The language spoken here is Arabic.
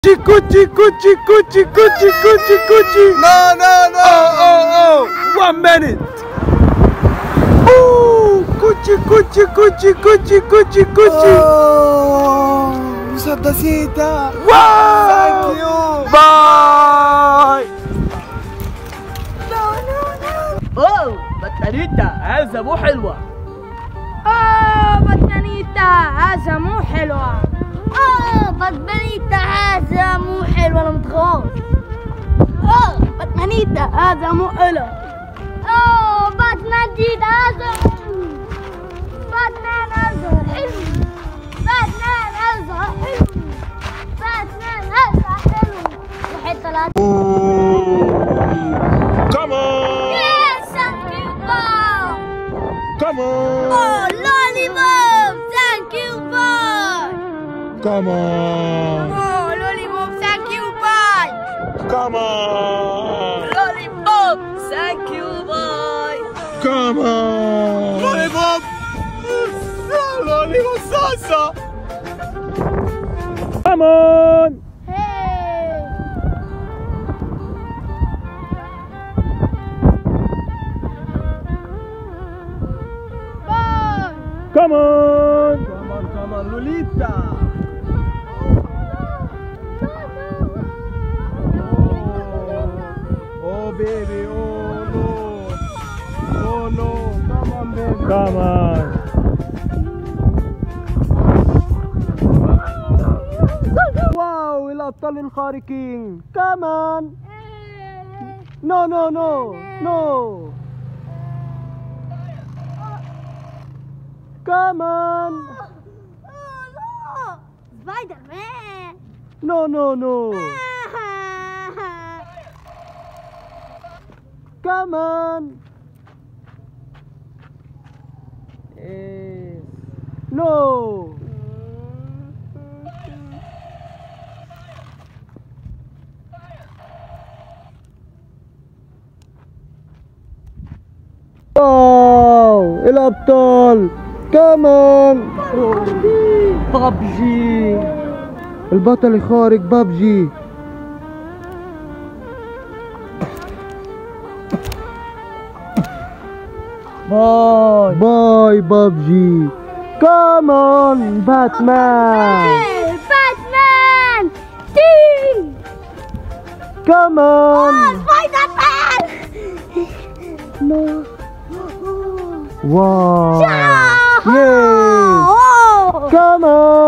Cucci. No. Oh. 1 minute. Oh, Cucci. Oh, مسدسيتا. Wow. Thank you. Bye. No. اوه بطانيتا هذا مو حلوة. بطانيتا هذا مو حلوة. بطانيتا هذا مو حلو. انا متغاظ. بطانيتا هذا مو حلو. بطانيتا هذا حلو. بطانيتا هذا حلو. واحد ثلاثة. Come on. Yes, thank you, Bob. Come on. Oh, lollipop, thank you, Bob. Come on. Oh, lollipop, thank you, bye. Come on. lollipop thank you باي. Come on. Lollipop. Lollipop salsa. Come on. Hey. Bye. Come on. Come on, Lolita. Oh, baby. Oh, no. Come on, baby. Come on. واو الأبطال الخارقين. Come on. No. Come on. Oh, no. Spider-Man. No. Come on. No. واو الأبطال. كمان بابجي. البطل الخارق بابجي. باي بابجي. كمان باتمان. Hey, Batman. Team. كمان Spider-Man. No. واو. Yeah. Yay. Oh. كمان